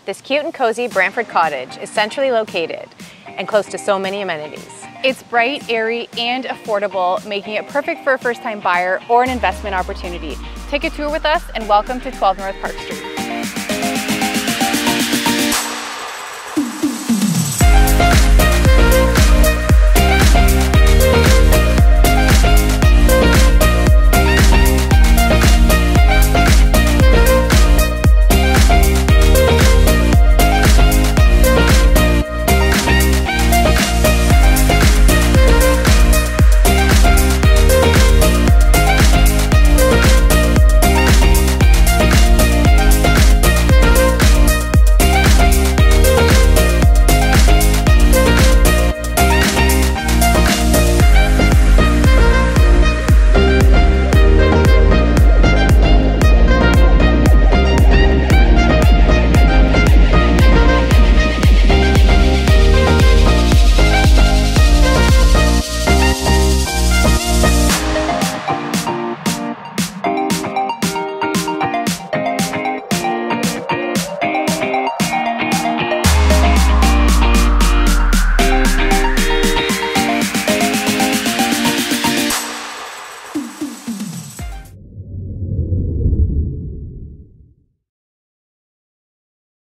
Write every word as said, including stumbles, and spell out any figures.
This cute and cozy Brantford cottage is centrally located and close to so many amenities. It's bright, airy, and affordable, making it perfect for a first-time buyer or an investment opportunity. Take a tour with us and welcome to twelve North Park Street.